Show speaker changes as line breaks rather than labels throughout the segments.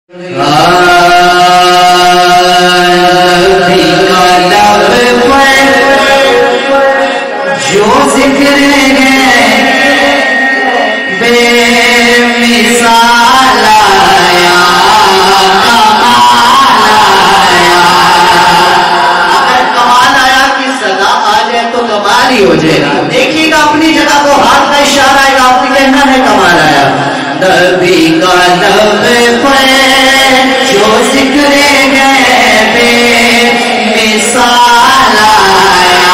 ہو جائے گا. دیکھیے گا اپنی جگہ کو ہاتھ کا اشارہ ہے گا, آپ نے کہنا ہے کمال آیا. نبی کا لب پر جو ذکر ہے بے مثال آیا.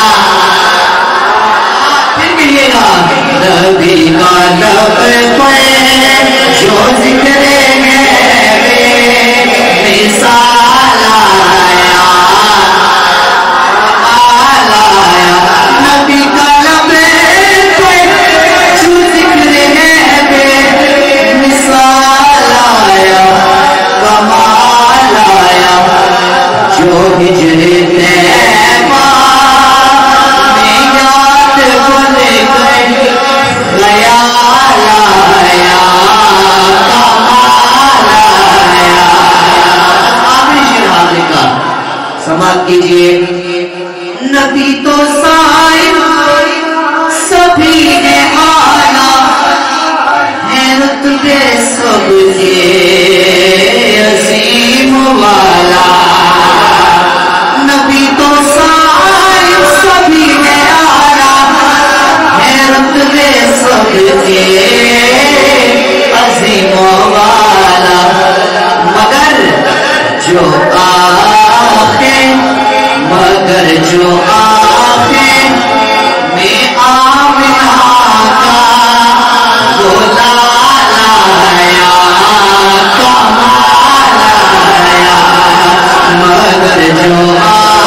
پھر ملیے گا. نبی کا لب پر جو ذکر ہے بے مثال آیا. نبی کا لب پر جو ذکر ہے بے مثال آیا. کمال آیا جو ہجر طیبہ میں یاد بن گئی خیال آیا. کمال آیا. آخری شعر حاضر کا سماعت کیجئے. نبی تو صائب سبھی ہے آلہ ہے رتبے سب کے عظیم والا. نبی تو صائب سبھی ہے آلہ ہے رتبے سب کے عظیم والا. مگر جو آنکھیں میں آمنہ کا وہ لال آیا. کمال آیا. مگر جو